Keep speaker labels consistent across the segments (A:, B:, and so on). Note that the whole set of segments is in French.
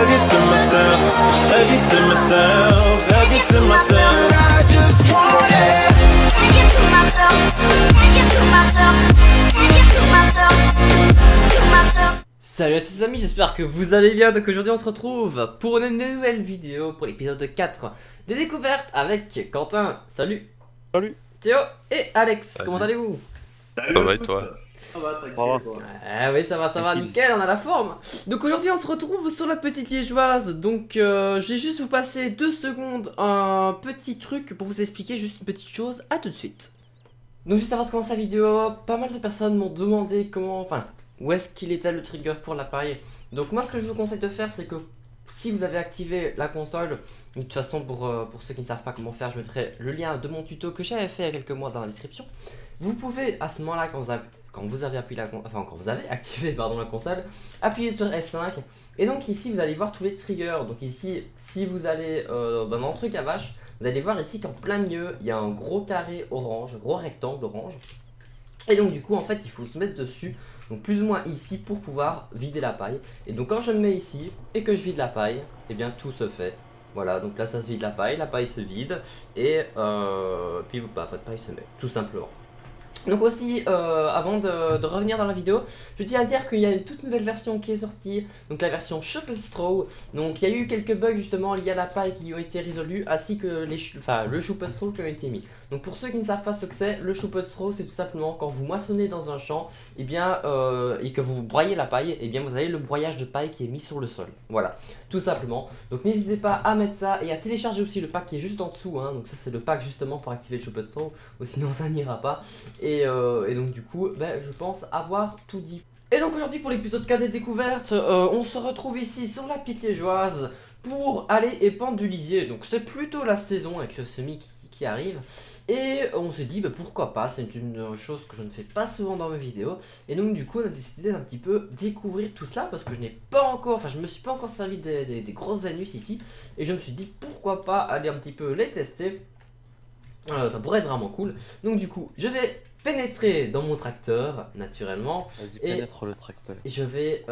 A: it to myself, hug it to myself, hug it to myself. I just want it. Hug it to myself, hug it to myself, hug it to myself, to myself.
B: Salut à tous les amis, j'espère que vous allez bien. Donc aujourd'hui on se retrouve pour une nouvelle vidéo, pour l'épisode 4 des découvertes avec Quentin. Salut.
C: Salut.
B: Théo et Alex.
D: Salut.
B: Comment allez-vous?
D: Ça va et toi?
E: Ça va, tranquille.
B: Ah oui, ça va, nickel, on a la forme. Donc aujourd'hui on se retrouve sur la petite liégeoise. Donc je vais juste vous passer 2 secondes un petit truc pour vous expliquer juste une petite chose. À tout de suite. Donc juste avant de commencer la vidéo, pas mal de personnes m'ont demandé comment, enfin, où est-ce qu'il était le trigger pour l'appareil. Donc moi ce que je vous conseille de faire, c'est que si vous avez activé la console, de toute façon pour ceux qui ne savent pas comment faire, je mettrai le lien de mon tuto que j'avais fait il y a quelques mois dans la description. Vous pouvez à ce moment-là, quand vous avez activé la console, appuyer sur F5 et donc ici vous allez voir tous les triggers. Donc ici, si vous allez dans le truc à vache, vous allez voir ici qu'en plein milieu il y a un gros carré orange, un gros rectangle orange. Et donc du coup en fait il faut se mettre dessus, donc plus ou moins ici pour pouvoir vider la paille. Et donc quand je me mets ici et que je vide la paille, et bien tout se fait. Voilà, donc là ça se vide la paille se vide et puis votre paille se met, tout simplement. Donc aussi, avant de revenir dans la vidéo, je tiens à dire qu'il y a une toute nouvelle version qui est sortie, donc la version Shovel Straw. Donc il y a eu quelques bugs justement liés à la paille qui ont été résolus, ainsi que le Shovel Straw qui a été mis. Donc pour ceux qui ne savent pas ce que c'est, le Shovel Straw c'est tout simplement quand vous moissonnez dans un champ, et bien, et que vous broyez la paille, et bien vous avez le broyage de paille qui est mis sur le sol. Voilà, tout simplement. Donc n'hésitez pas à mettre ça et à télécharger aussi le pack qui est juste en dessous, hein. Donc ça c'est le pack justement pour activer le Shovel Straw, ou sinon ça n'ira pas. Et donc du coup, je pense avoir tout dit. Et donc aujourd'hui pour l'épisode 4 des découvertes, on se retrouve ici sur la petite liégeoise pour aller épandre du lisier. Donc c'est plutôt la saison avec le semis qui arrive. Et on se dit pourquoi pas, c'est une chose que je ne fais pas souvent dans mes vidéos. Et donc du coup on a décidé d'un petit peu découvrir tout cela parce que je n'ai pas encore, enfin je me suis pas encore servi des grosses anus ici. Et je me suis dit pourquoi pas aller un petit peu les tester. Ça pourrait être vraiment cool. Donc du coup je vais pénétrer dans mon tracteur naturellement.
C: Vas-y,
B: et
C: pénètre le tracteur.
B: je vais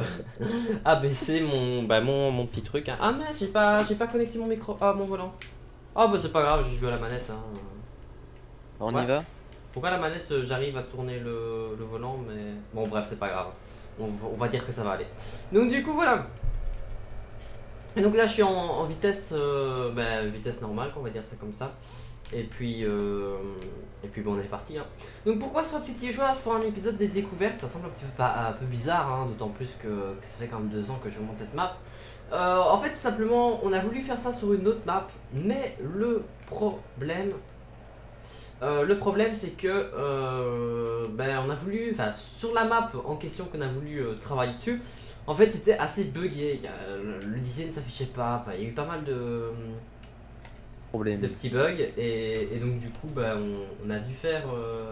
B: abaisser mon petit truc, hein. Ah mais j'ai pas connecté mon micro à mon volant. Ah bah c'est pas grave, je joue à la manette, hein.
C: On
B: Bref.
C: y va?
B: Pourquoi la manette j'arrive à tourner le volant, mais bon bref c'est pas grave. On va dire que ça va aller. Donc du coup voilà. Et donc là je suis en vitesse vitesse normale, on va dire ça comme ça. Et puis bon, on est parti, hein. Donc pourquoi sur la petite liégeoise pour un épisode des découvertes? Ça semble un peu bizarre, hein, d'autant plus que ça fait quand même 2 ans que je vous montre cette map. En fait tout simplement on a voulu faire ça sur une autre map, mais le problème c'est que on a voulu, enfin sur la map en question qu'on a voulu travailler dessus, en fait c'était assez buggé, le design ne s'affichait pas, enfin il y a eu pas mal de petits bugs et donc du coup on a dû faire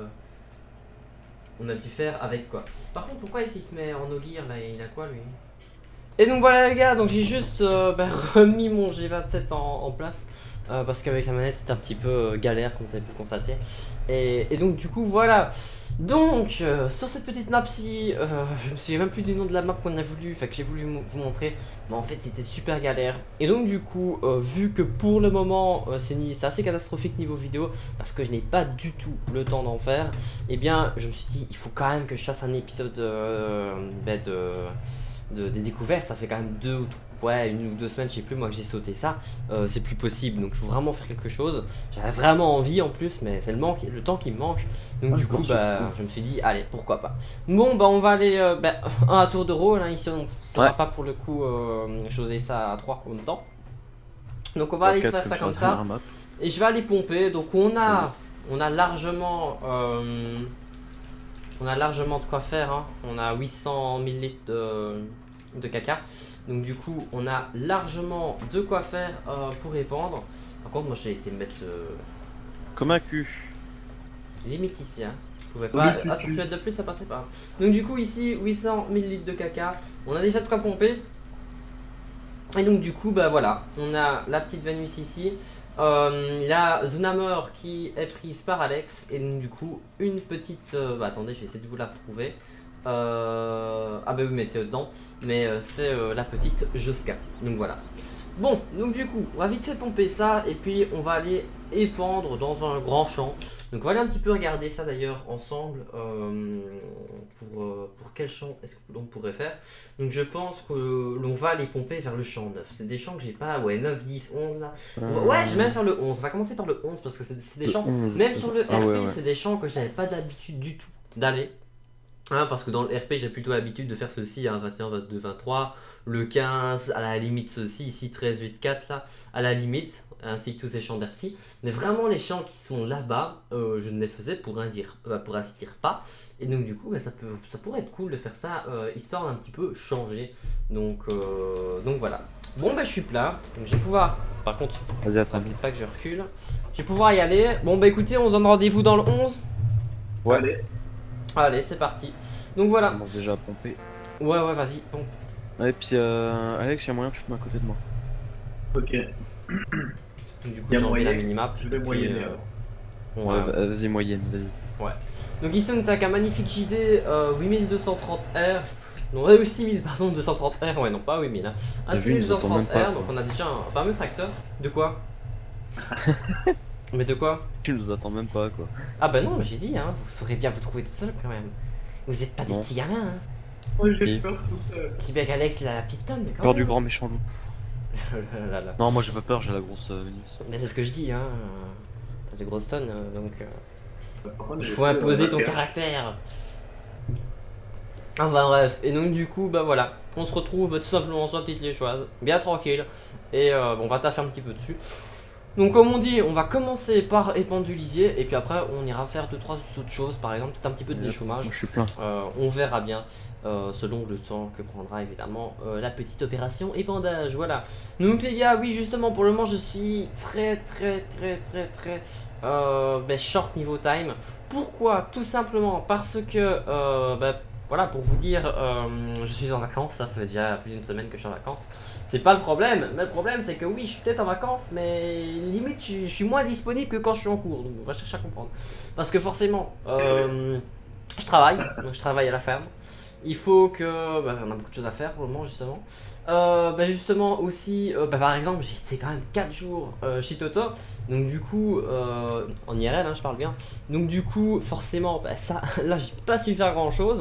B: avec quoi. Par contre pourquoi ici il se met en no gear là, il a quoi lui? Et donc voilà les gars, donc j'ai juste remis mon G27 en place parce qu'avec la manette c'était un petit peu galère comme vous avez pu le constater. Et donc du coup voilà. Donc sur cette petite map ci, je me souviens même plus du nom de la map qu'on a voulu, que j'ai voulu vous montrer, mais en fait c'était super galère. Et donc du coup vu que pour le moment c'est assez catastrophique niveau vidéo parce que je n'ai pas du tout le temps d'en faire, et bien je me suis dit il faut quand même que je fasse un épisode des découvertes. Ça fait quand même 1 ou 2 semaines, je sais plus moi, que j'ai sauté ça. C'est plus possible, donc il faut vraiment faire quelque chose. J'avais vraiment envie en plus, mais c'est le temps qui me manque. Donc du coup je me suis dit allez pourquoi pas. Bon on va aller un à tour de rôle, hein. Ici on ne saura pas pour le coup choisir ça à 3 en même temps. Donc on va aller faire ça comme ça. Et je vais aller pomper. Donc on a largement de quoi faire, hein. On a 800 ml de caca. Donc du coup on a largement de quoi faire pour épandre. Par contre moi j'ai été me mettre
C: comme un cul.
B: Limite ici, hein. Je pouvais pas. Ah, 1 cm de plus ça passait pas. Donc du coup ici 800 ml de caca. On a déjà de quoi pomper. Et donc du coup voilà, on a la petite Vénus ici, la Zunamor qui est prise par Alex, et donc du coup une petite, attendez je vais essayer de vous la retrouver, Ah bah oui, mais c'est dedans. Mais c'est la petite Joska. Donc voilà. Bon, donc du coup, on va vite fait pomper ça. Et puis on va aller épandre dans un grand champ. Donc on va aller un petit peu regarder ça d'ailleurs ensemble. Pour quel champ est-ce que l'on pourrait faire. Donc je pense que l'on va aller pomper vers le champ 9. C'est des champs que j'ai pas, ouais, 9, 10, 11 là. Ouais, je vais même faire le 11. On va commencer par le 11 parce que c'est des champs, même sur le RP, c'est des champs que j'avais pas d'habitude du tout d'aller. Hein, parce que dans le RP, j'ai plutôt l'habitude de faire ceci, hein, 21, 22, 23, le 15, à la limite ceci, ici 13, 8, 4 là, à la limite, ainsi que tous ces champs d'RP. Mais vraiment les champs qui sont là-bas, je ne les faisais pour ainsi dire pas. Et donc du coup, bah, ça pourrait être cool de faire ça, histoire d'un petit peu changer. Donc voilà. Bon bah je suis plat, donc je vais pouvoir, par contre,
C: Vas-y, attends.
B: n'oublie pas que je recule. Je vais pouvoir y aller. Bon bah écoutez, on se donne rendez-vous dans le 11.
C: Ouais.
B: Allez, c'est parti. Donc
C: On
B: voilà.
C: commence déjà à pomper.
B: Ouais, vas-y, pompe.
C: Et puis Alex, il y a moyen que je te mette à côté de moi.
D: Ok,
B: Donc, du coup,
D: Y a
B: j'ai enlevé la
D: moyen.
B: minimap.
D: je vais
B: et puis,
D: moyenner.
B: ouais.
C: Vas-y, moyenne, vas-y.
B: Donc ici, on attaque un magnifique JD 8230R. Non, 6000, pardon, 230R. Ouais, non, pas 8000. Hein. Un
C: T'as vu, ils nous entendent même
B: 6230R.
C: pas,
B: Donc
C: quoi.
B: on a déjà un fameux tracteur. De quoi? Mais de quoi?
C: Tu nous attends même pas, quoi.
B: Ah bah non, j'ai dit, hein, vous saurez bien vous trouver tout seul quand même. Vous êtes pas des
C: Non.
B: petits gamins, hein.
D: Ouais, j'ai
C: Et-
D: peur tout seul.
B: Si bien qu'Alex, il a la petite tonne, mais quand
C: Peur
B: même.
C: du grand méchant loup.
B: Là, là.
C: Non, moi j'ai pas peur, j'ai la grosse Vénus.
B: Mais c'est ce que je dis, hein. T'as des grosses tonnes, donc.
D: Par contre,
B: Il
D: j'ai
B: faut
D: peur
B: imposer
D: de
B: ton
D: la
B: caractère. Enfin bref, et donc du coup, bah voilà, on se retrouve tout simplement sur la petite liégeoise, bien tranquille, et bon, on va taffer un petit peu dessus. Donc comme on dit, on va commencer par épandre du lisier, et puis après on ira faire 2-3 autres choses, par exemple peut-être un petit peu de
C: Moi
B: déchômage.
C: je suis plein.
B: On verra bien, selon le temps que prendra évidemment la petite opération épandage, voilà. Donc les gars, oui justement pour le moment je suis très short niveau time. Pourquoi? Tout simplement parce que, voilà, pour vous dire, je suis en vacances, ça fait déjà plus d'une semaine que je suis en vacances. C'est pas le problème, mais le problème c'est que oui, je suis peut-être en vacances, mais limite je suis moins disponible que quand je suis en cours, donc on va chercher à comprendre. Parce que forcément, je travaille, donc je travaille à la ferme. Il faut que, on a beaucoup de choses à faire pour le moment justement. Justement aussi, par exemple, j'ai été quand même 4 jours chez Toto. Donc du coup, en IRL, hein, je parle bien. Donc du coup, forcément, ça, là, j'ai pas su faire grand chose.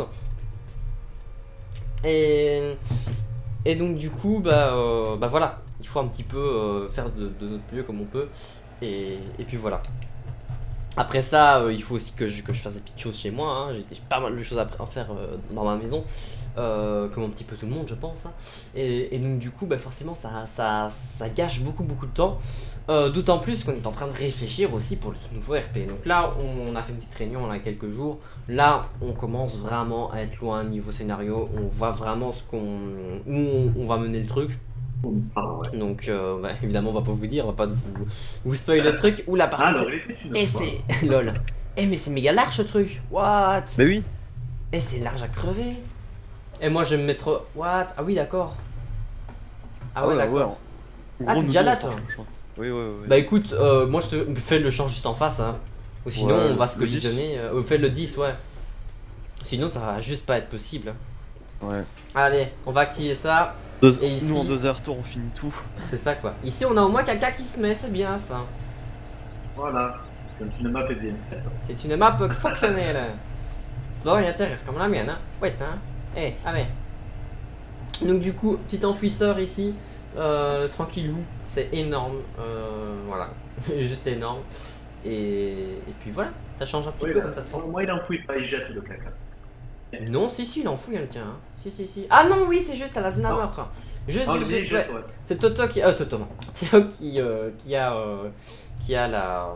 B: Et donc du coup, voilà, il faut un petit peu faire de notre mieux comme on peut. Et puis voilà. Après ça, il faut aussi que je fasse des petites choses chez moi. Hein. J'ai pas mal de choses à faire dans ma maison. Comme un petit peu tout le monde, je pense. Hein. Et donc du coup, forcément, ça gâche beaucoup de temps. D'autant plus qu'on est en train de réfléchir aussi pour le nouveau RP. Donc là, on a fait une petite réunion il y a quelques jours. Là, on commence vraiment à être loin niveau scénario. On voit vraiment où on va mener le truc.
D: Ouais.
B: Donc évidemment, on va pas vous dire, on va pas vous spoiler le truc. Ou la partie.
D: Alors, il est fait une
B: Et
D: fois.
B: c'est lol. Mais c'est méga large ce truc. What?
C: Bah oui.
B: Et c'est large à crever. Et moi je vais me mettre. What? Ah oui, d'accord. Ah ouais, d'accord. Ah, t'es déjà là, toi?
C: Oui.
B: Bah écoute, moi je te fais le champ juste en face. Hein. Ou sinon
C: Ouais,
B: on va se
C: le 10.
B: collisionner. Fais le 10, ouais. Sinon ça va juste pas être possible.
C: Ouais.
B: Allez, on va activer ça. Et ici-
C: Nous en 2 heures-tour on finit tout.
B: C'est ça quoi. Ici on a au moins quelqu'un qui se met, c'est bien ça.
D: Voilà. Comme une map est bien faite.
B: C'est une map fonctionnelle. Bon, il intéresse comme la mienne, hein. Ouais, hein. Allez. Donc du coup, petit enfouisseur ici. Tranquillou. C'est énorme. Voilà. Juste énorme. Et puis voilà. Ça change un petit peu comme ça.
D: Moi, il enfouit pas, il jette le caca.
B: Non, si, il en fout, il y a le tien. Hein. Si. Ah non, oui, c'est juste à la zone à
D: Non.
B: meurtre. Juste,
D: Oh,
B: juste,
D: il
B: ouais.
D: jette, ouais.
B: C'est Toto qui. Toto, non. Théo qui a la.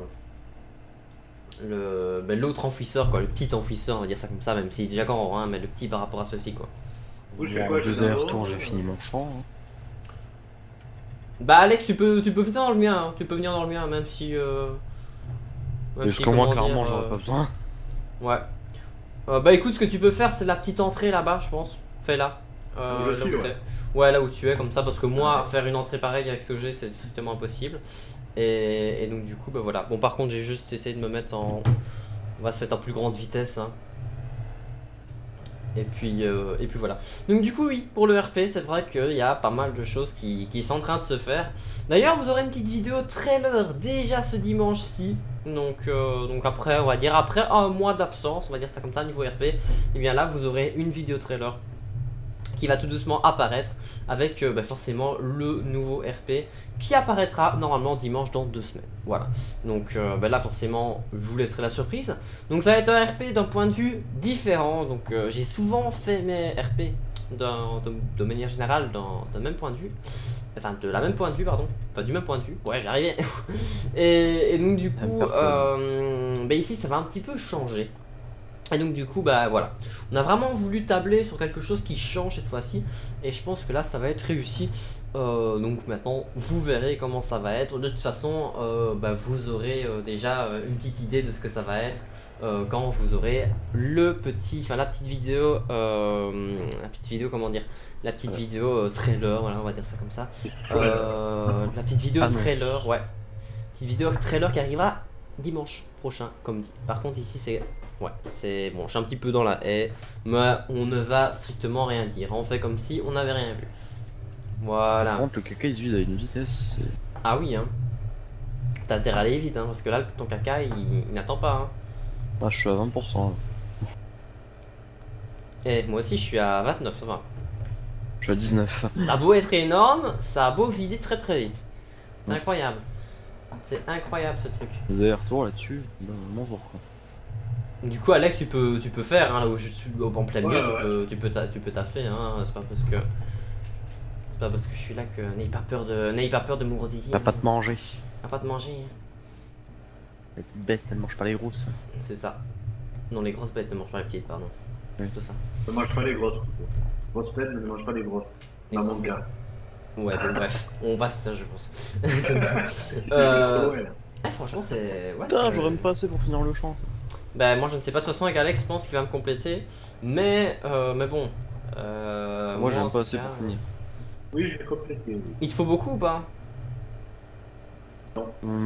B: L'autre enfouisseur, quoi. Le petit enfouisseur, on va dire ça comme ça, même s'il est déjà grand, hein, mais le petit par rapport à ceci, quoi.
D: Vous, je fais
C: En
D: quoi, je
C: 2
D: vais dans
C: heures-tour
D: l'eau,
C: j'ai fini mon champ. Hein.
B: Bah, Alex, tu peux venir dans le mien, hein. Tu peux venir dans le mien, même si.
C: Parce que moi
B: comment
C: clairement
B: dire,
C: j'aurais pas besoin.
B: Ouais. Bah, écoute, ce que tu peux faire, c'est la petite entrée là-bas, je pense. Fais-la.
D: Où je
B: là
D: suis,
B: où
D: ouais.
B: t'es. Ouais, là où tu es, comme ça, parce que moi,
D: Ouais.
B: faire une entrée pareille avec ce que j'ai, c'est strictement impossible. Et donc, du coup, bah voilà. Bon, par contre, j'ai juste essayé de me mettre en. On va se mettre en plus grande vitesse. Hein. Et puis voilà. Donc du coup oui, pour le RP, c'est vrai qu'il y a pas mal de choses qui sont en train de se faire. D'ailleurs, vous aurez une petite vidéo trailer déjà ce dimanche-ci. Donc après, on va dire, après un mois d'absence, on va dire ça comme ça, niveau RP, et bien là, vous aurez une vidéo trailer qui va tout doucement apparaître avec forcément le nouveau RP qui apparaîtra normalement dimanche dans 2 semaines. Voilà, donc là forcément je vous laisserai la surprise. Donc ça va être un RP d'un point de vue différent. Donc j'ai souvent fait mes RP de manière générale d'un même point de vue. Enfin de la même point de vue pardon. Enfin du même point de vue. Ouais, j'y arrivais. et donc du coup ici ça va un petit peu changer. Et donc du coup voilà, on a vraiment voulu tabler sur quelque chose qui change cette fois-ci. Et je pense que là ça va être réussi. Donc maintenant vous verrez comment ça va être. De toute façon vous aurez déjà une petite idée de ce que ça va être quand vous aurez la petite vidéo comment dire, la petite vidéo trailer, voilà, on va dire ça comme ça. La petite vidéo trailer, ouais, petite vidéo trailer qui arrivera dimanche prochain comme dit. Par contre ici c'est bon, je suis un petit peu dans la haie, mais on ne va strictement rien dire, on fait comme si on n'avait rien vu. Voilà.
C: Par contre, le caca il se vide à une vitesse.
B: Ah oui, hein. T'as intérêt à aller vite, hein, parce que là, ton caca il n'attend pas. Hein.
C: Ah, je suis à 20%. Là.
B: Et moi aussi, je suis à 29, ça va.
C: Je suis à 19.
B: Ça a beau être énorme, ça a beau vider très très vite. C'est incroyable. C'est incroyable ce truc.
C: Des allers-retours là-dessus, bonjour quoi.
B: Du coup, Alex, tu peux faire, hein, là où je suis en plein milieu, tu peux taffer, hein. C'est pas parce que je suis là que n'ayez pas peur de mon gros zizi.
C: T'as pas de manger.
B: T'as pas de manger.
C: Les petites bêtes, elles mangent pas les grosses.
B: C'est ça. Non, les grosses bêtes ne mangent pas les petites, pardon.
C: Oui.
B: Tout ça.
D: Ne mange pas les grosses. Grosses bêtes, mais ne mange pas les grosses. Dans mon cas.
B: Ouais, bon, bref, on passe ça, je pense. Franchement, c'est. Ouais,
C: putain, j'aurais même pas assez pour finir le champ.
B: Bah, moi je ne sais pas, de toute façon, avec Alex, je pense qu'il va me compléter. Mais bon.
C: Moi, j'ai pas assez pour finir.
D: Oui, je vais compléter. Oui.
B: Il te faut beaucoup ou pas?
D: Non.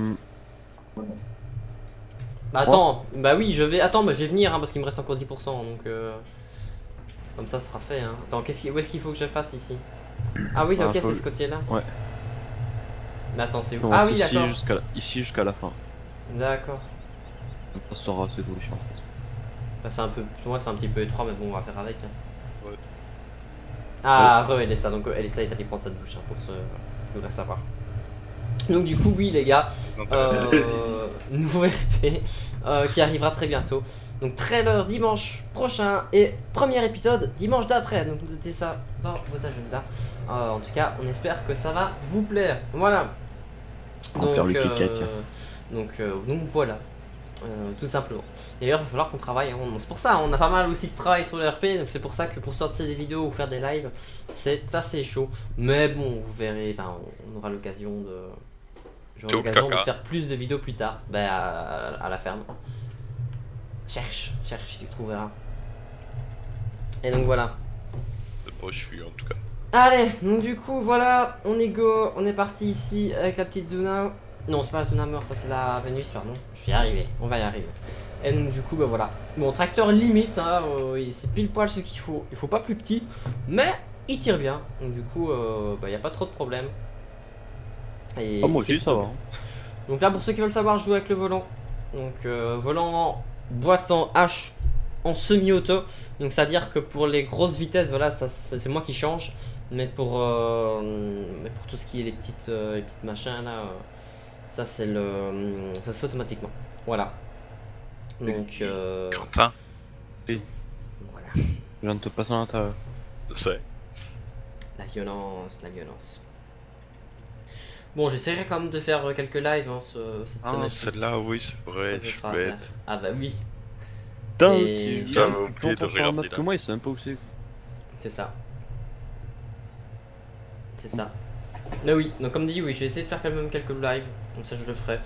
B: Bah, attends, bah oui, je vais venir hein, parce qu'il me reste encore 10%. Donc, comme ça, ce sera fait. Hein. Attends, où est-ce qu'il faut que je fasse ici? Ah oui, c'est ok, c'est ce côté-là.
C: Ouais.
B: Mais attends, c'est où? Ah oui, d'accord.
C: Ici jusqu'à la fin.
B: D'accord.
C: Ça sera assez douche en fait.
B: Bah, c'est un peu, pour moi c'est un petit peu étroit, mais bon, on va faire avec. Hein.
C: Ouais.
B: Ah, Elessa, donc Elessa est allée prendre sa douche hein, pour se devrait savoir. Donc du coup, oui les gars, nouveau RP qui arrivera très bientôt. Donc trailer dimanche prochain et premier épisode dimanche d'après. Donc notez ça dans vos agendas. En tout cas, on espère que ça va vous plaire. Voilà. Donc voilà. Tout simplement. D'ailleurs, il va falloir qu'on travaille. Hein. C'est pour ça, on a pas mal aussi de travail sur le RP. Donc c'est pour ça que pour sortir des vidéos ou faire des lives, c'est assez chaud. Mais bon, vous verrez. Enfin, on aura l'occasion de. J'aurai l'occasion de faire plus de vidéos plus tard. Ben, à la ferme. Cherche, tu trouveras. Et donc voilà.
E: Moi je suis en tout cas.
B: Allez, donc du coup, voilà. On est go. On est parti ici avec la petite Zuna. Non, c'est pas la Zona Meur, ça c'est la Vénus, pardon. Je vais y arriver, on va y arriver. Et donc du coup, bah voilà. Bon, tracteur limite, hein, c'est pile poil ce qu'il faut. Il faut pas plus petit, mais il tire bien. Donc du coup, bah y a pas trop de problème. Et
C: moi aussi, ça va. Hein.
B: Donc là, pour ceux qui veulent savoir, je joue avec le volant. Donc volant boîte en H en semi-auto. Donc c'est à dire que pour les grosses vitesses, voilà, ça c'est moi qui change. Mais pour tout ce qui est les petites machins là. Ça c'est ça se fait automatiquement. Voilà. Donc
E: Quentin.
C: Oui.
B: Voilà.
C: Je viens de te passer à l'intérieur.
E: Je sais.
B: La violence. Bon, j'essaierai quand même de faire quelques lives hein, cette semaine.
E: Celle-là, oui, c'est vrai,
B: Ça
E: tu
B: sera à
E: peux
B: faire.
E: être.
B: Ah bah oui.
C: Putain,
B: Et
C: qui
E: j'avais oublié de regarder
C: que
E: là.
C: moi, il sait même pas où c'est.
B: C'est ça. C'est ça. Mais oui, donc comme dit, oui, je vais essayer de faire quand même quelques lives. Comme ça, je le ferai.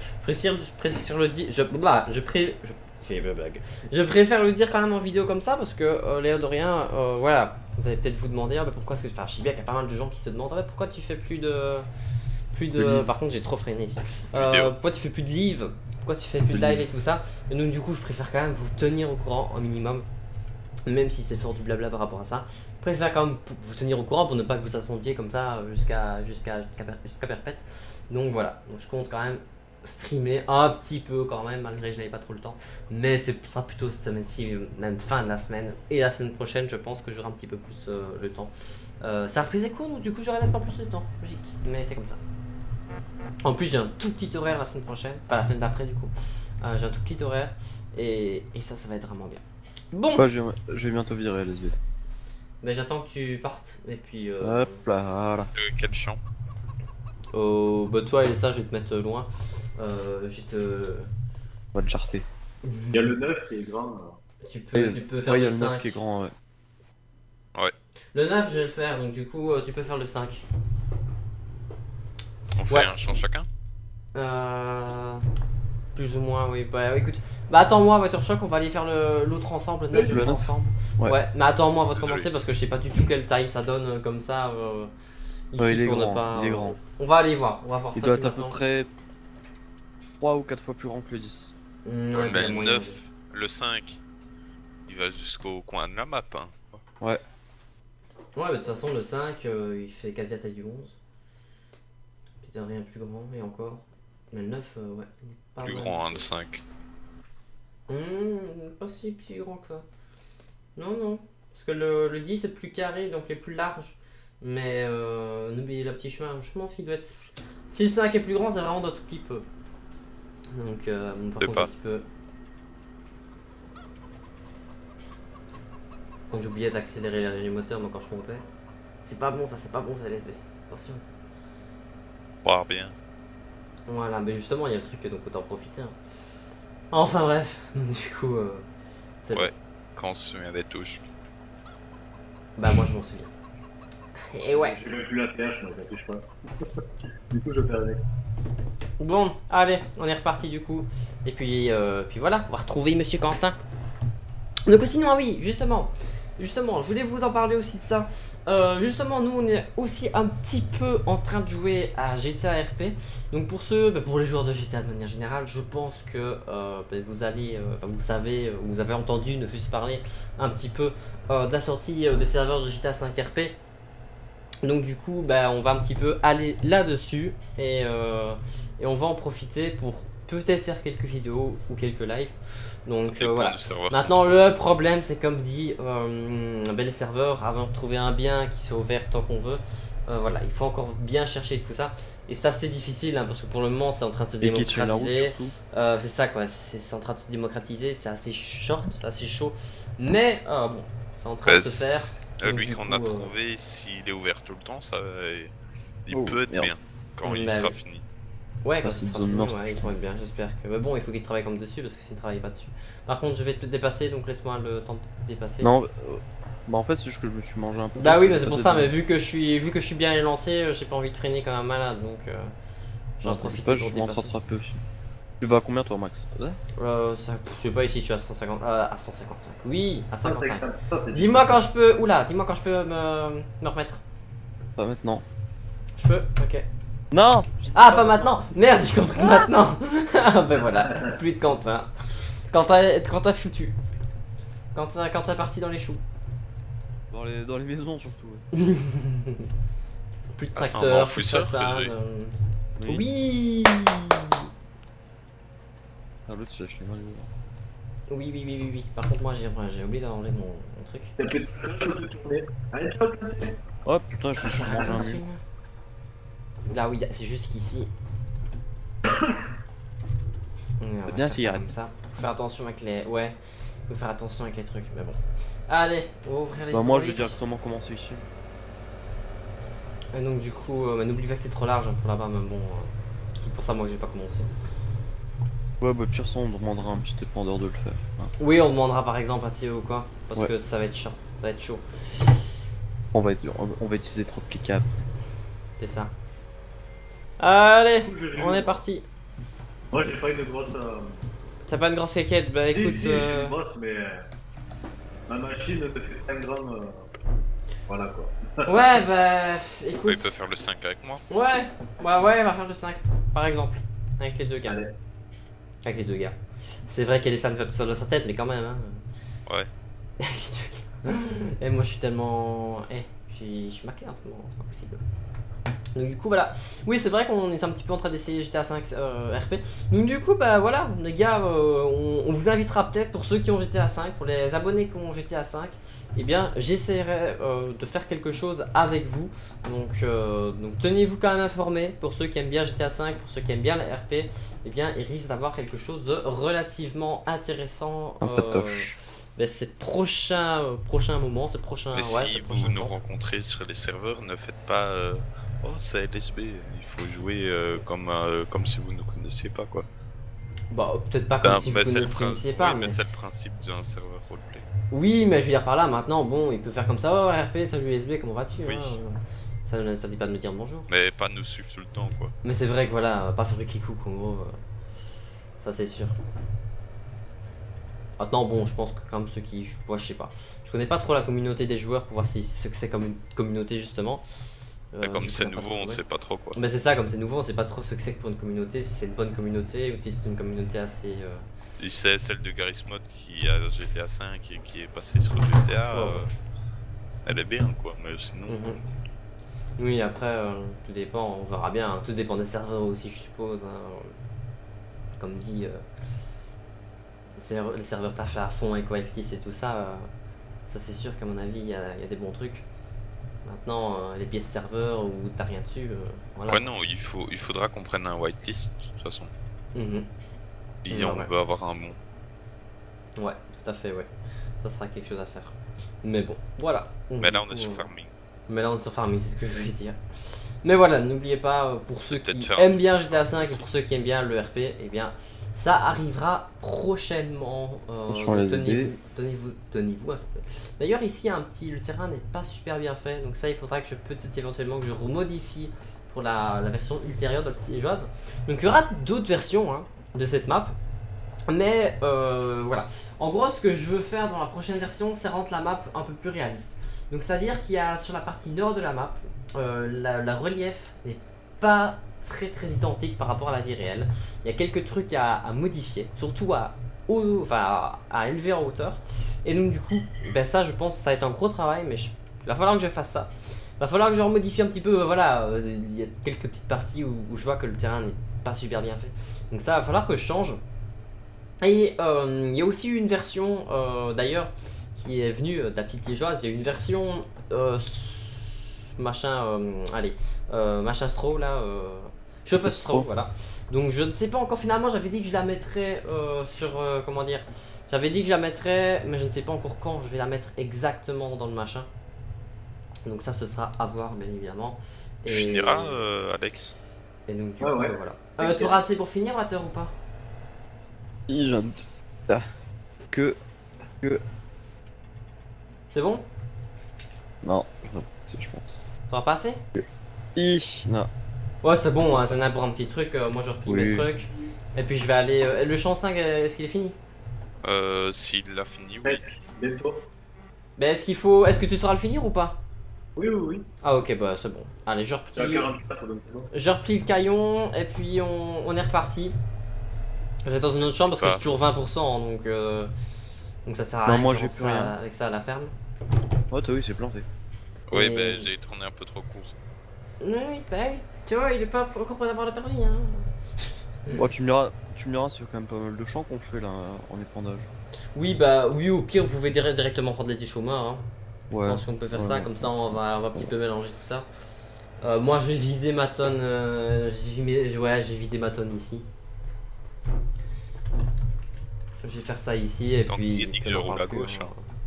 B: Je préfère le dire quand même en vidéo comme ça parce que Léo de rien, voilà. Vous allez peut-être vous demander, ah, bah, pourquoi est-ce que. Enfin, je sais bien qu'il y a pas mal de gens qui se demandent, ah, pourquoi tu fais plus de. Par contre, j'ai trop freiné ici. Pourquoi tu fais plus de live? Pourquoi tu fais plus de live et tout ça? Et donc, du coup, je préfère quand même vous tenir au courant un minimum. Même si c'est fort du blabla par rapport à ça. Je préfère quand même vous tenir au courant pour ne pas que vous attendiez comme ça jusqu'à perpète. Donc voilà, donc je compte quand même streamer un petit peu quand même, malgré que je n'avais pas trop le temps. Mais ce sera plutôt cette semaine-ci, même fin de la semaine. Et la semaine prochaine, je pense que j'aurai un petit peu plus le temps. Ça a repris des cours, donc du coup j'aurai nettement plus de temps, logique. Mais c'est comme ça. En plus j'ai un tout petit horaire la semaine prochaine, enfin la semaine d'après du coup. J'ai un tout petit horaire et ça va être vraiment bien. Bon,
C: Ouais, je vais bientôt virer les yeux.
B: ben j'attends que tu partes et puis
C: Hop là, voilà.
E: Quel champ?
B: oh, bah toi et ça je vais te mettre loin. Je vais te...
C: On va te charter.
D: Il y a le 9 qui est grand.
B: Tu peux faire
C: Ouais, il y
B: le
C: a le
B: 5.
C: mec qui est grand, ouais.
B: Le 9 je vais le faire, donc du coup tu peux faire le 5.
E: On fait
B: Ouais.
E: un champ chacun?
B: Plus ou moins, oui. Bah écoute, bah attends-moi, Voiture Choc, on va aller faire l'autre ensemble, le 9 je
C: Le
B: le fais
C: 9.
B: ensemble.
C: Ouais.
B: Ouais, mais attends-moi avant de
E: Désolé.
B: commencer parce que je sais pas du tout quelle taille ça donne comme ça. Ici
C: Ouais, il est
B: pour ne
C: grand,
B: pas.
C: il est grand.
B: On va aller voir, on va voir
C: Il
B: ça.
C: doit
B: qui
C: être à peu
B: m'attend.
C: près 3 ou 4 fois plus grand que le 10.
B: Ouais,
E: Mais
B: bien
E: le
B: moyen.
E: 9, le 5, il va jusqu'au coin de la map. Hein.
B: Ouais, mais de toute façon, le 5 il fait quasi la taille du 11. Peut-être rien plus grand, et encore. Mais le 9, ouais. Pas
E: Plus
B: mal.
E: grand, hein, le 5.
B: Pas si grand que ça. Non, non. Parce que le 10 est plus carré, donc il est plus large. Mais n'oubliez le petit chemin. Je pense qu'il doit être. Si le 5 est plus grand, c'est vraiment d'un tout petit peu. Donc, bon, par
E: C'est
B: contre,
E: pas.
B: un petit peu. Donc, j'oubliais d'accélérer les régimes moteurs, moi quand je pompais. C'est pas bon, ça, c'est pas bon, ça, LSB. Attention.
E: Pas bien.
B: Voilà, mais justement, il y a le truc, donc autant en profiter. Hein. Enfin, bref. Du coup, c'est
E: Ouais, quand on se souvient des touches.
B: bon. Bah, moi, je m'en souviens. Et ouais.
D: J'ai même plus la PH, mais ça touche pas. Du coup, je perdais.
B: Bon, allez, on est reparti du coup. Et puis voilà, on va retrouver Monsieur Quentin. Donc sinon, ah oui, justement, je voulais vous en parler aussi de ça. Justement, nous, on est aussi un petit peu en train de jouer à GTA RP. Donc pour ceux, pour les joueurs de GTA de manière générale, je pense que vous allez, vous savez, vous avez entendu, ne fût-ce parler un petit peu de la sortie des serveurs de GTA 5 RP. Donc du coup, on va un petit peu aller là-dessus et on va en profiter pour peut-être faire quelques vidéos ou quelques lives. Donc
E: Ça dépend
B: voilà.
E: du serveur.
B: Maintenant le problème c'est comme dit les serveurs, avant de trouver un bien qui soit ouvert tant qu'on veut, voilà, il faut encore bien chercher tout ça. Et ça c'est difficile hein, parce que pour le moment c'est en train de se
C: Et qui tient la route
B: démocratiser.
C: surtout.
B: C'est ça quoi, c'est en train de se démocratiser, c'est assez short, assez chaud. Mais bon, c'est en train de se faire. Donc,
E: Lui
B: du
E: qu'on
B: coup,
E: a trouvé, s'il est ouvert tout le temps, ça, il
C: Oh,
E: peut être
C: merde.
E: bien quand il
B: Bah,
E: sera
B: oui.
E: fini.
B: Ouais, quand
C: c'est
B: ce
C: une
B: sera
C: zone
B: fini,
C: morte.
B: ouais, il pourrait être bien, j'espère que. Mais bon, il faut qu'il travaille comme dessus parce que s'il ne travaille pas dessus. Par contre, je vais te dépasser donc laisse-moi le temps de te dépasser.
C: Non, bah en fait, c'est juste que je me suis mangé un peu.
B: Bah oui, mais c'est pour
C: J'ai
B: ça,
C: passé
B: mais vu que je suis bien lancé, j'ai pas envie de freiner comme un malade donc j'en
C: Non,
B: profite
C: pas,
B: pour
C: je rentre
B: dépasser.
C: rattraper aussi. Tu vas à combien toi, Max? Ouais.
B: Ça, je sais pas, ici je suis à 150, à 155. Oui, à 55.
D: Ça, c'est
B: Dis-moi quand je peux. Oula, dis-moi quand je peux me remettre.
C: Pas maintenant.
B: Je peux? Ok.
C: Non!
B: Ah, pas maintenant! Merde, j'ai compris maintenant! Ah, ben voilà, plus de Quentin. Quentin foutu. Quentin parti dans les choux.
C: Dans les maisons surtout. Ouais.
B: Plus de
E: Ah, c'est un
B: tracteur, plus de
E: enfouisseur,
B: façade.
E: Frédéric.
B: Oui!
C: Ah, l'autre, il a acheté mal.
B: Oui. Par contre, moi j'ai oublié d'enlever mon truc.
D: Ça peut être de tourner. Allez, toi,
C: Oh putain, je me suis mangé un mur.
B: Attention. Là, oui, c'est juste qu'ici. On va
C: bien
B: faire
C: tirer.
B: ça comme ça. Faut faire attention avec les. Ouais, faut faire attention avec les trucs, mais bon. Allez, on va ouvrir les
C: Bah, moi, je vais
B: historiques.
C: directement commencer ici.
B: Et donc du coup, n'oublie pas que t'es trop large hein, pour là-bas, mais bon, c'est pour ça moi que j'ai pas commencé.
C: Ouais, bah, pire ça, on demandera à un petit épandeur de le faire. Hein.
B: Oui, on demandera par exemple à Théo ou quoi, parce
C: Ouais.
B: que ça va être short, ça va être chaud,
C: On va utiliser trop de cap.
B: c'est ça. Allez,
D: Écoute, je l'ai
B: on
D: vu.
B: est parti.
D: Moi, j'ai pas une grosse.
B: T'as pas une grosse caquette? Bah écoute,
D: Si, j'ai une grosse, mais ma machine me fait 5 grammes. Voilà quoi.
B: ouais, bah
E: Ouais,
B: écoute,
E: il peut faire le 5 avec moi.
B: ouais, bah ouais, on va faire le 5, par exemple, avec les deux gars.
D: Allez.
B: Avec les deux gars. C'est vrai qu'elle est ça tout seul dans sa tête, mais quand même, hein.
E: Ouais.
B: Et moi je suis tellement... je suis maqué en ce moment, c'est pas possible. Donc du coup voilà, oui c'est vrai qu'on est un petit peu en train d'essayer GTA 5 RP. Donc du coup bah voilà les gars, on vous invitera peut-être pour ceux qui ont GTA 5, pour les abonnés qui ont GTA 5. Eh bien j'essaierai de faire quelque chose avec vous. Donc tenez-vous quand même informés. Pour ceux qui aiment bien GTA 5, pour ceux qui aiment bien la RP, eh bien il risque d'avoir quelque chose de relativement intéressant ces prochains moments, ces prochains...
E: Mais
B: ouais,
E: si vous nous rencontrez sur les serveurs, ne faites pas oh c'est LSB, il faut jouer comme si vous ne connaissiez pas quoi.
B: Bah peut-être pas comme si vous connaissiez pas,
E: mais c'est le principe d'un serveur roleplay.
B: Oui mais je veux dire par là maintenant, bon il peut faire comme ça, oh RP, salut LSB, comment vas-tu
E: oui.
B: Ça dit pas de me dire bonjour.
E: Mais pas nous suivre tout le temps quoi.
B: Mais c'est vrai que voilà, pas faire du clic-hook en gros, ça c'est sûr. Maintenant bon je pense que comme ceux qui jouent, je sais pas. Je connais pas trop la communauté des joueurs pour voir ce que c'est comme une communauté justement.
E: Comme c'est nouveau on sait pas trop quoi.
B: Mais c'est ça, comme c'est nouveau on sait pas trop ce que c'est pour une communauté, si c'est une bonne communauté ou si c'est une communauté assez...
E: C'est celle de Garry's Mod qui a GTA 5 et qui est passée sur GTA, elle est bien quoi, mais sinon...
B: Oui après tout dépend, on verra bien, hein. Tout dépend des serveurs aussi je suppose, hein. Comme dit... les serveurs taffent à fond avec Wildtis et tout ça, ça c'est sûr qu'à mon avis il y a des bons trucs. Maintenant les pièces serveurs où t'as rien dessus, voilà.
E: Ouais non, il faudra qu'on prenne un whitelist de toute façon. Si on veut avoir un bon.
B: Ouais, tout à fait, ouais. Ça sera quelque chose à faire. Mais bon, voilà.
E: Mais là on est sur farming.
B: Mais là on est sur farming, c'est ce que je voulais dire. Mais voilà, n'oubliez pas, pour ceux qui aiment bien GTA 5 et pour ceux qui aiment bien le RP, eh bien ça arrivera prochainement. Tenez-vous. D'ailleurs ici le terrain n'est pas super bien fait, donc ça il faudra que peut-être éventuellement que je remodifie pour la version ultérieure de la petite liégeoise. Donc il y aura d'autres versions hein, de cette map. Mais voilà. En gros ce que je veux faire dans la prochaine version, c'est rendre la map un peu plus réaliste. Donc c'est à dire qu'il y a sur la partie nord de la map, la relief n'est pas très identique par rapport à la vie réelle. Il y a quelques trucs à modifier, surtout à élever en hauteur. Et donc du coup, ben ça je pense que ça va être un gros travail, mais il va falloir que je fasse ça. Il va falloir que je remodifie un petit peu, voilà, il y a quelques petites parties où je vois que le terrain n'est pas super bien fait. Donc ça va falloir que je change. Et il y a aussi une version d'ailleurs qui est venue de la petite liégeoise. Il y a une version machin straw là, Shop straw, voilà. Donc je ne sais pas encore, finalement j'avais dit que je la mettrais comment dire, j'avais dit que je la mettrais, mais je ne sais pas encore quand je vais la mettre exactement dans le machin. Donc ça ce sera à voir bien évidemment.
E: Tu finiras Alex.
B: Et donc du coup voilà. Tu auras assez pour finir Water ou pas?
C: Que...
B: C'est bon?
C: Non, je pense.
B: T'auras pas assez?
C: Non.
B: Ouais c'est bon, hein, ça n'a pour un petit truc, moi je replie mes trucs. Et puis je vais aller... le champ 5, est-ce qu'il est fini?
E: S'il l'a fini, oui.
D: Bientôt.
B: Mais est-ce que tu sauras le finir ou pas?
D: Oui.
B: Ah ok bah c'est bon. Allez je replie. Je replie le caillon et puis on est reparti. Je vais dans une autre chambre parce que c'est toujours 20% donc ça sert à rien.
C: Non, moi j'ai plus rien.
B: Avec ça à la ferme.
C: Ouais t'as vu c'est planté.
E: Oui bah j'ai tourné un peu trop court.
B: Oui bah oui. Tu vois il est pas encore prêt d'avoir le permis hein.
C: Bon tu me diras c'est quand même pas mal de champs qu'on fait là en épandage.
B: Oui bah oui au pire vous pouvez directement prendre les 10 chômeurs hein.
C: Ouais.
B: Je pense qu'on peut faire ça, comme ça on va un petit peu mélanger tout ça. Moi je vais vider ma tonne, j'ai vidé ma tonne ici. Je vais faire ça ici et
E: donc,
B: puis...
E: il dit que je roule à gauche.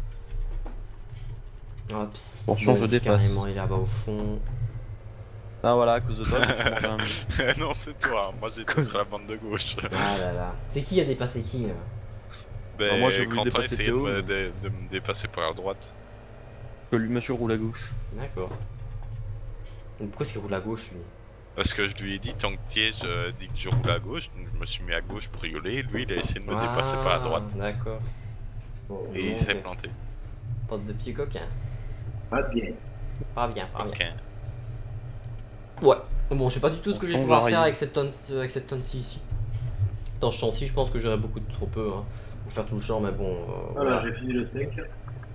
B: Hop.
C: Attention je dépasse.
B: Carrément il est là-bas au fond.
C: Ah voilà à cause de toi
E: non c'est toi, moi j'étais sur la bande de gauche.
B: Ah là là. C'est qui a dépassé qui
E: Ben
C: moi j'ai voulu
E: Quentin
C: dépasser
E: essayait
C: Théo.
E: de me dépasser par la droite.
C: Que lui monsieur roule à gauche.
B: D'accord. Donc pourquoi est-ce qu'il roule à gauche lui?
E: Parce que je lui ai dit tant que Thiers dit que je roule à gauche, donc je me suis mis à gauche pour rigoler, lui il a essayé de me dépasser par la droite.
B: D'accord. Bon,
E: et il s'est planté.
B: Porte de petits coquins.
D: Pas bien.
B: Pas bien.
E: Okay.
B: Ouais. Bon je sais pas du tout ce que je vais pouvoir faire avec cette tonne-ci ici. Dans ce champ-ci je pense que j'aurai beaucoup de trop peu hein, pour faire tout le champ mais bon...
D: Voilà j'ai fini le 5.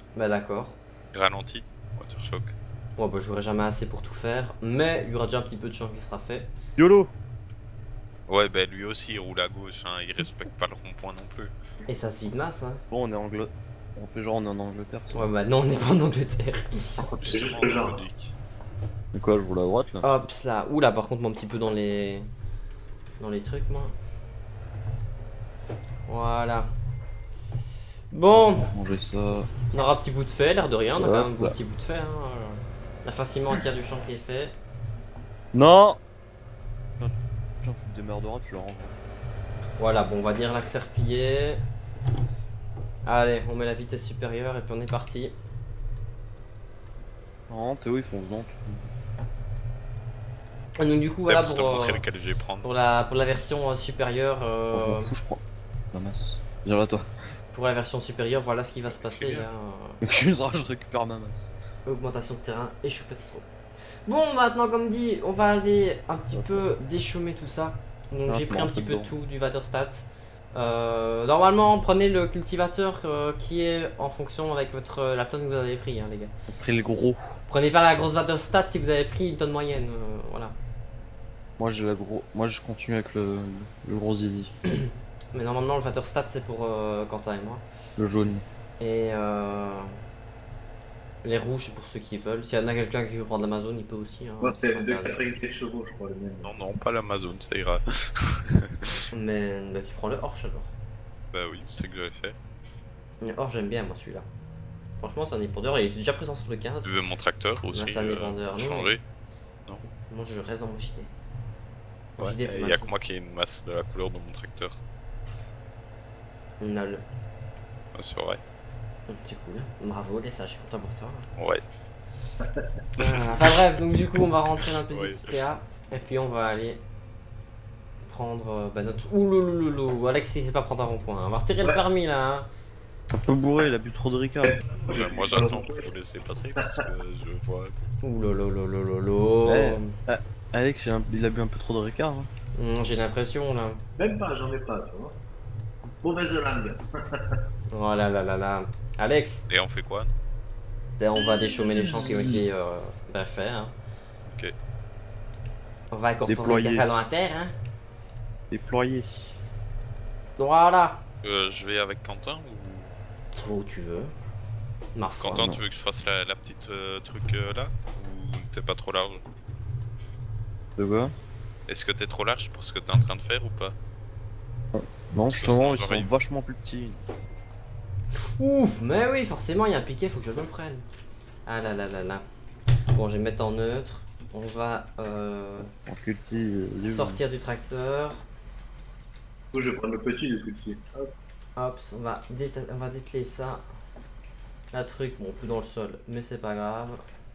B: Bah d'accord.
E: Ralenti, Water Shock.
B: Bon bah j'aurai jamais assez pour tout faire, mais il y aura déjà un petit peu de champ qui sera fait.
C: YOLO.
E: Ouais, bah lui aussi il roule à gauche, hein, il respecte pas le rond-point non plus.
B: Et ça se vide masse hein.
C: Bon, on est on fait genre on est en Angleterre. Ça.
B: Ouais bah non, on n'est pas en Angleterre.
D: C'est juste
E: Justement,
D: le genre.
E: Ludovic.
C: Mais quoi, je roule à droite là?
B: Hop là. Oula par contre moi un petit peu dans les trucs moi. Voilà. Bon,
C: Manger ça.
B: on aura un petit bout de fait, l'air de rien, on a
C: Hop
B: quand même un
C: là.
B: petit bout de fait. Hein. On a facilement un tiers du champ qui est fait.
C: Non. Tiens, foutre des merdera, tu la renvoies.
B: Voilà, bon, on va dire l'axe replié. Allez, on met la vitesse supérieure et puis on est parti.
C: Non, Théo, ils font dedans.
B: Et donc du coup, voilà
E: Pour te montrer
B: pour
E: lequel je vais prendre.
B: la version supérieure.
C: Je m'en fous, je prends. La masse. Viens là, toi.
B: Pour la version supérieure, voilà ce qui va se passer. Hein.
C: Excuse-moi, je récupère ma masse.
B: Augmentation de terrain et je suis pas trop. Bon, maintenant, comme dit, on va aller un petit peu déchaumer tout ça. Donc j'ai pris un petit peu tout du Vaterstat. Normalement, prenez le cultivateur qui est en fonction avec la tonne que vous avez pris, hein, les gars.
C: Après le gros.
B: Prenez pas la grosse Vaterstat si vous avez pris une tonne moyenne. Voilà.
C: Moi j'ai la gros. Moi je continue avec le gros Zizi.
B: Mais normalement, le Vaterstat c'est pour Quentin et moi.
C: Le jaune.
B: Et les rouges c'est pour ceux qui veulent. S'il y en a quelqu'un qui veut prendre l'Amazon, il peut aussi. Hein,
D: Moi, c'est
B: sans
D: 2,84 chevaux, je crois, le même.
E: Non, non, pas l'Amazon, ça ira.
B: Mais bah, tu prends le Orch alors.
E: Bah oui, c'est ce que j'avais fait.
B: Le Orch, j'aime bien moi celui-là. Franchement, c'est un épandeur. Il est déjà présent sur le 15.
E: Tu veux mon tracteur aussi
B: c'est un épandeur. Non,
E: changer?
B: moi je reste dans mon JT. Mon
E: Ouais,
B: JT, c'est
E: il
B: ma
E: y a
B: vie.
E: que moi qui ai une masse de la couleur de mon tracteur.
B: Nul.
E: Ah, c'est vrai.
B: C'est cool. Bravo, les sages, je suis content pour toi.
E: Ouais.
B: Enfin bref, donc du coup, on va rentrer dans le petit
E: Ouais.
B: ITA. Et puis on va aller prendre notre. Ouloulouloulou. Alex, il sait pas prendre un rond-point. Hein. On va retirer le
D: Ouais.
B: permis là. Hein.
C: Un peu bourré, il a bu trop de Ricard.
E: Bah, moi j'attends pour vous laisser passer parce que je vois.
B: Oulouloulouloulou.
C: Ouais. Alex, il a bu un peu trop de Ricard. Hein.
B: J'ai l'impression là.
D: Même pas, j'en ai pas, tu vois. Mauvaise langue.
B: Oh là là là là. Alex,
E: Et on fait quoi?
B: là, on va déchaumer les champs qui ont été faits. Hein.
E: Ok.
B: On va incorporer
C: Déployer.
B: les cafés dans la terre. Hein.
C: Déployé.
B: Voilà.
E: Je vais avec Quentin ou.
B: Trouve où tu veux. Ma foi.
E: Quentin,
C: non.
E: tu veux que je fasse la petite truc là? Ou t'es pas trop large?
C: De quoi?
E: Est-ce que t'es trop large pour ce que t'es en train de faire ou pas?
C: Non, justement, ils sont
E: j'arrive.
C: vachement plus petits.
B: Ouf, mais oui, forcément, il y a un piquet, faut que je me le prenne. Ah là là là là. Bon, je vais me mettre en neutre. On va
C: En culti.
B: sortir du tracteur.
D: Du coup, je vais prendre le petit, le petit. Hop.
B: Hop, on va dételer ça. La truc, bon, plus dans le sol, mais c'est pas grave.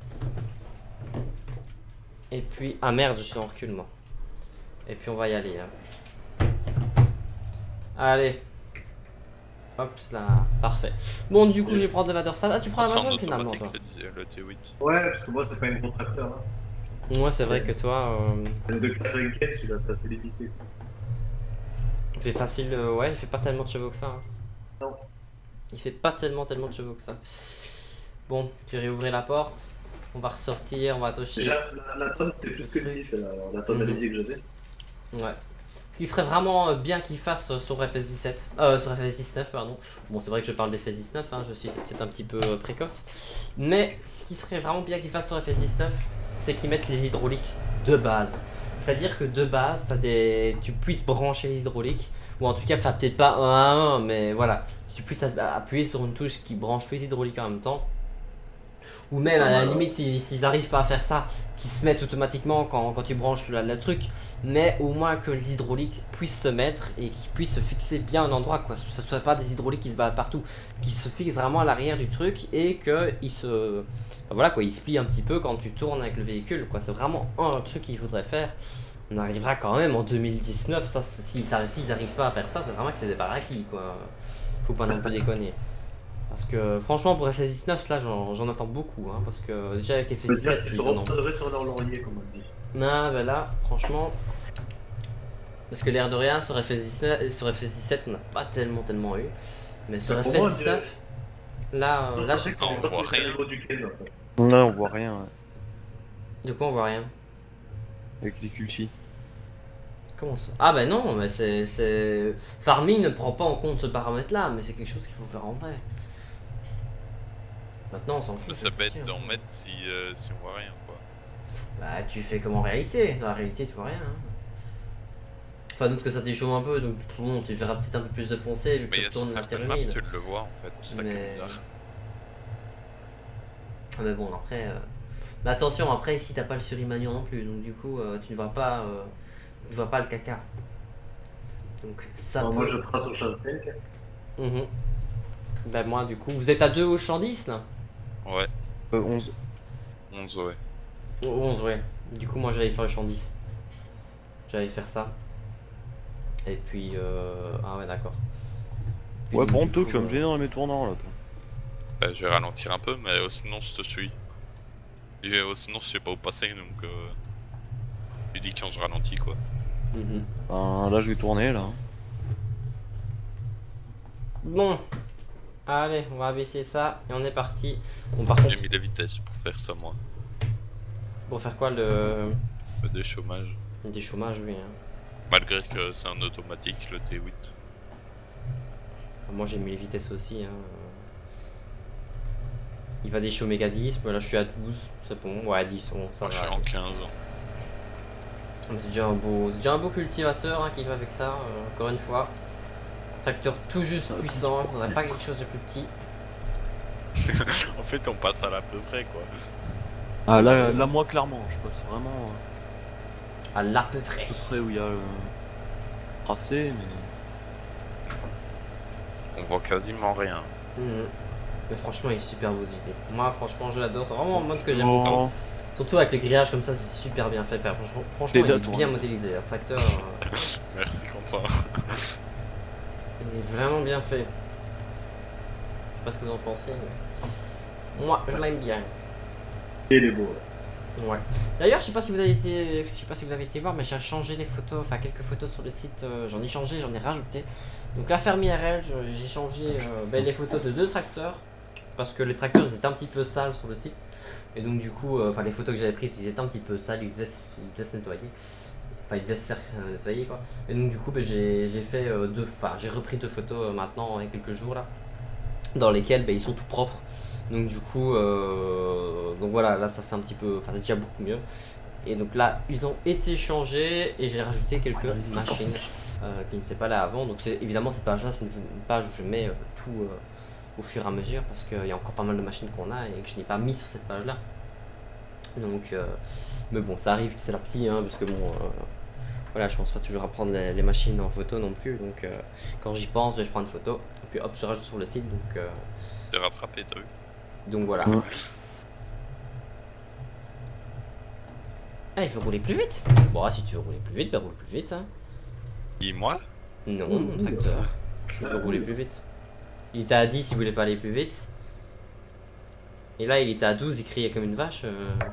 B: Et puis, ah merde, je suis en recul moi. Et puis on va y aller. Hein. Allez. Hop là, parfait. Bon, du coup, je vais prendre le Vaterstat. Ah, tu prends
E: C'est en
B: l'Amazon finalement, toi.
E: automatique, le T8.
D: Ouais, parce que moi, c'est pas un gros tracteur. Hein.
B: Ouais, c'est vrai que toi,
D: Le 2,84, celui-là, ça c'est limité.
B: il fait facile. Ouais, il fait pas tellement de chevaux que ça. Hein.
D: Non.
B: Il fait pas tellement de chevaux que ça. Bon, tu réouvres la porte. On va ressortir, on va toucher.
D: Déjà, la tonne, c'est plus que le 10, la tonne
B: Mhm.
D: d'Alizé que j'avais.
B: Ouais. Ce qui serait vraiment bien qu'il fasse sur FS17. Sur FS19, pardon. Bon, c'est vrai que je parle d'FS19, hein, je suis peut-être un petit peu précoce. Mais ce qui serait vraiment bien qu'il fasse sur FS19, c'est qu'ils mettent les hydrauliques de base. C'est-à-dire que de base, tu puisses brancher les hydrauliques. Ou en tout cas, enfin, peut-être pas un à un, mais voilà. Tu puisses appuyer sur une touche qui branche tous les hydrauliques en même temps. Ou même à la limite, s'ils n'arrivent pas à faire ça, qu'ils se mettent automatiquement quand tu branches le truc. Mais au moins que les hydrauliques puissent se mettre et qu'ils puissent se fixer bien un endroit, quoi. Que ce ne soit pas des hydrauliques qui se baladent partout, qui se fixent vraiment à l'arrière du truc et qu'ils se. Enfin, voilà quoi, ils se plient un petit peu quand tu tournes avec le véhicule, quoi. C'est vraiment un truc qu'il faudrait faire. On arrivera quand même en 2019, ça, s'ils n'arrivent pas à faire ça, c'est vraiment que c'est des parakis, quoi. Faut pas non plus déconner. Parce que franchement, pour FS19, là, j'en attends beaucoup, hein, parce que déjà avec
D: Je veux dire
B: FS17,
D: qu'ils
B: ils
D: se
B: en ont.
D: reposeraient sur leur laurier, comme on dit.
B: Non, ben là, franchement. Parce que l'air de rien, sur FS17, on n'a pas tellement eu. Mais sur
D: Pour moi,
B: FS19. Là,
D: c'est
E: on
D: quand
E: voit
D: c'est
E: rien.
D: le niveau du 15 en fait.
C: Là, on voit rien ouais,
B: De quoi on voit rien?
C: avec les cultis.
B: Comment ça? Ah bah non, mais c'est... Farming ne prend pas en compte ce paramètre-là, mais c'est quelque chose qu'il faut faire en vrai. Maintenant, on s'en fout.
E: Ça
B: c'est
E: bête
B: sûr.
E: d'en mettre si on voit rien quoi.
B: Bah tu fais comme en réalité. Dans la réalité, tu vois rien. Hein. Enfin, doute que ça déchauffe un peu, donc bon, tu verras peut-être un peu plus de foncé vu que
E: Mais il
B: tu
E: y a sur
B: retournes la terre
E: certaines maps,
B: humide.
E: tu le vois en fait, c'est ça qui
B: Mais...
E: est bizarre.
B: Mais bon, après... Mais attention, après, ici, t'as pas le surimanion non plus, donc du coup, tu ne vois pas... tu ne vois pas le caca. Donc ça
D: Alors,
B: peut...
D: moi je trace au champ 5.
B: Mhm. Bah moi, du coup, vous êtes à 2 au champ 10, là?
E: Ouais,
C: 11.
E: 11 ouais.
B: 11, ouais. Du coup, moi, j'allais faire le champ 10. J'allais faire ça. Et puis... Ah ouais, d'accord. Puis
C: Ouais,
B: donc,
C: bon,
B: du
C: toi,
B: coup,
C: tu vas me gêner dans mes tournants là. Toi.
E: Bah, je vais ralentir un peu, mais sinon je te suis. Et sinon je sais pas où passer, donc tu dis quand je ralentis quoi.
B: Mhm.
C: Ben, là, je vais tourner là.
B: Bon. Allez, on va abaisser ça et on est parti. Bon, par contre,
E: J'ai mis la vitesse pour faire ça moi.
B: pour faire quoi le...
E: Des chômages.
B: Des chômages, oui. Hein.
E: Malgré que c'est un automatique le T8.
B: Moi, j'ai mis les vitesses aussi. Hein. Il va déchirer méga 10, mais là je suis à 12, c'est bon. Ouais, à 10, bon, ça
E: Moi je
B: va.
E: suis en 15 ans.
B: C'est déjà un beau cultivateur hein, qui va avec ça, encore une fois. Tracteur tout juste puissant, il faudrait pas quelque chose de plus petit.
E: En fait on passe à l'à peu près quoi.
C: Ah, là, moi, clairement, je passe vraiment
B: À l'à peu près.
C: à peu près où il y a le tracé, mais.
E: On voit quasiment rien.
B: Mhm. Mais franchement, il est super beau ce JT. Moi, franchement, je l'adore. C'est vraiment un mode que j'aime
C: Oh.
B: beaucoup. Surtout avec le grillage comme ça, c'est super bien fait. Enfin, franchement,
C: Les
B: il est
C: dates,
B: bien
C: ouais.
B: modélisé. Un tracteur,
E: Merci Quentin.
B: il est vraiment bien fait. Je sais pas ce que vous en pensez, mais moi, je l'aime bien.
D: Et il est beau.
B: Ouais. D'ailleurs, je sais pas si vous avez été voir, mais j'ai changé les photos, enfin quelques photos sur le site. J'en ai changé, j'en ai rajouté. Donc la ferme IRL, j'ai changé les photos de 2 tracteurs parce que les tracteurs ils étaient un petit peu sales sur le site. Et donc du coup, enfin les photos que j'avais prises, ils étaient un petit peu sales, ils devaient se nettoyer. Enfin, ils devaient se faire nettoyer quoi. Et donc du coup, j'ai fait j'ai repris 2 photos maintenant il y a quelques jours là, dans lesquelles ils sont tout propres. Donc du coup, donc voilà, là ça fait un petit peu, enfin c'est déjà beaucoup mieux. Et donc là, ils ont été changés et j'ai rajouté quelques machines qui n'étaient pas là avant. Donc évidemment cette page là, c'est une page où je mets tout au fur et à mesure parce qu'il y a encore pas mal de machines qu'on a et que je n'ai pas mis sur cette page là. Donc, mais bon, ça arrive petit à petit, hein, parce que bon, voilà, je pense pas toujours à prendre les machines en photo non plus. Donc quand j'y pense, je prends une photo et puis hop, je rajoute sur le site.
E: T'es rattrapé, t'as vu?
B: Donc voilà.
C: Ouais.
B: Ah, il faut rouler plus vite. Bon, si tu veux rouler plus vite, bah roule plus vite. Hein.
E: Dis-moi.
B: Non, mon tracteur. Il faut rouler plus vite. Il était à 10, il voulait pas aller plus vite. Et là, il était à 12, il criait comme une vache.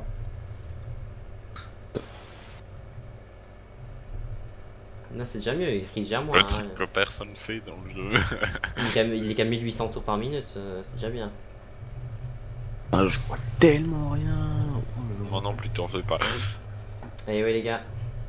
B: Là, c'est déjà mieux, il crie déjà moins.
E: Le
B: Hein.
E: truc que personne fait dans le jeu.
B: Il est qu'à 1800 tours par minute, c'est déjà bien.
C: Ah, je vois tellement rien. Oh là là.
E: Moi non plus, t'en fais pas.
B: Allez, ouais, les gars.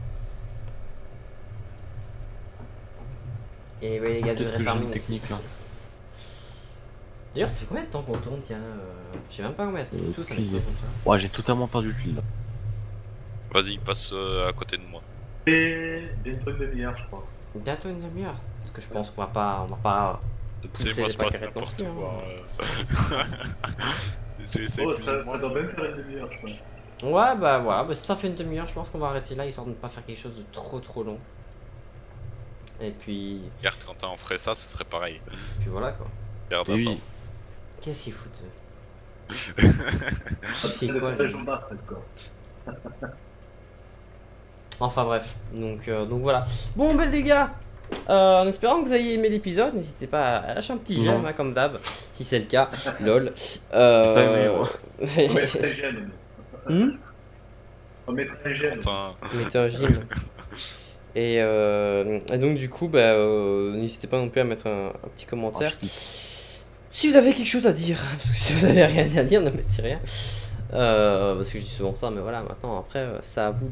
B: Et ouais, les gars, de
C: Peut-être
B: vrai
C: que j'ai
B: farming
C: une
B: aussi.
C: technique là.
B: D'ailleurs, ça fait combien de temps qu'on tourne, tiens je sais même pas combien, c'est du tout, ça fait
C: Aucune
B: comme ça.
C: Ouais, j'ai totalement perdu le fil là.
E: Vas-y, passe à côté de moi.
D: Et bientôt une demi-heure, je crois.
B: Bientôt une demi-heure. Parce que je pense qu'on va pas.
E: Tu
B: Pousser
E: sais, moi
B: les
E: c'est pas
B: paquerettes non
E: n'importe
B: plus,
E: quoi.
B: hein.
E: J'essaie
D: Oh,
E: plus ou
D: ça
E: moins.
D: doit même faire une demi-heure, je pense.
B: Ouais, bah voilà, bah, si ça fait une demi-heure, je pense qu'on va arrêter là, histoire de ne pas faire quelque chose de trop long. Et puis
E: Regarde, quand on ferait ça, ce serait pareil.
B: voilà quoi.
E: Regarde,
C: Et oui.
E: attends.
B: Qu'est-ce qu'il fout
D: C'est
B: C'est quoi
D: très
B: lui
D: jour basse, encore.
B: Enfin bref, donc voilà. Bon, ben les gars, en espérant que vous ayez aimé l'épisode, n'hésitez pas à lâcher un petit j'aime, hein, comme d'hab, si c'est le cas. Lol.
C: pas aimé, moi.
D: On mettrait un j'aime.
B: Hmm.
D: On mettrait un j'aime.
E: Quentin,
B: Mettez un gym. Et donc du coup, bah, n'hésitez pas non plus à mettre un petit commentaire. Si vous avez quelque chose à dire, parce que si vous avez rien à dire, ne mettez rien. Parce que je dis souvent ça, mais voilà, maintenant, après, c'est à vous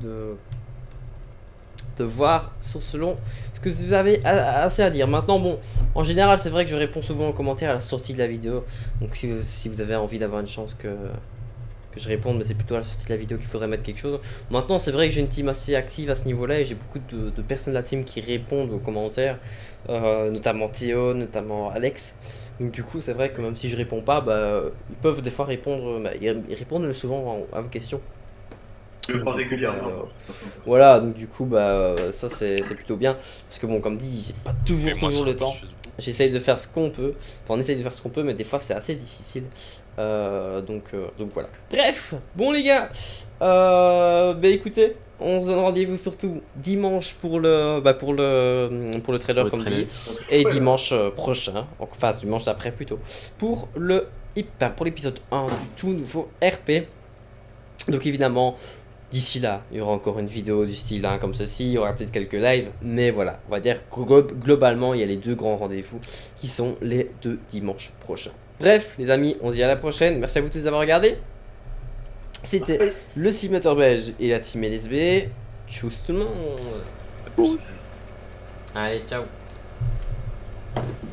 B: de voir selon ce que vous avez assez à dire. Maintenant, bon, en général, c'est vrai que je réponds souvent aux commentaires à la sortie de la vidéo. Donc, si vous avez envie d'avoir une chance que je réponde, mais c'est plutôt à la sortie de la vidéo qu'il faudrait mettre quelque chose. Maintenant, c'est vrai que j'ai une team assez active à ce niveau-là et j'ai beaucoup de personnes de la team qui répondent aux commentaires, notamment Théo, notamment Alex. Donc du coup, c'est vrai que même si je réponds pas, bah, ils peuvent des fois répondre, bah, ils répondent souvent à vos questions.
D: Pas régulièrement.
B: Voilà, donc du coup, bah, ça c'est plutôt bien. Parce que bon, comme dit, j'ai pas toujours le temps. J'essaye de faire ce qu'on peut. Enfin, on essaye de faire ce qu'on peut, mais des fois c'est assez difficile. Donc voilà. Bref, bon les gars, bah écoutez, on se donne rendez-vous surtout dimanche pour le trailer comme dit, et dimanche prochain, enfin dimanche d'après plutôt, pour l'épisode 1 du tout nouveau RP. Donc évidemment, d'ici là, il y aura encore une vidéo du style comme ceci, il y aura peut-être quelques lives, mais voilà, on va dire que globalement, il y a les 2 grands rendez-vous qui sont les 2 dimanches prochains. Bref, les amis, on se dit à la prochaine. Merci à vous tous d'avoir regardé. C'était le Simulator Belge et la team LSB. Tchuss tout le monde. Allez, ciao.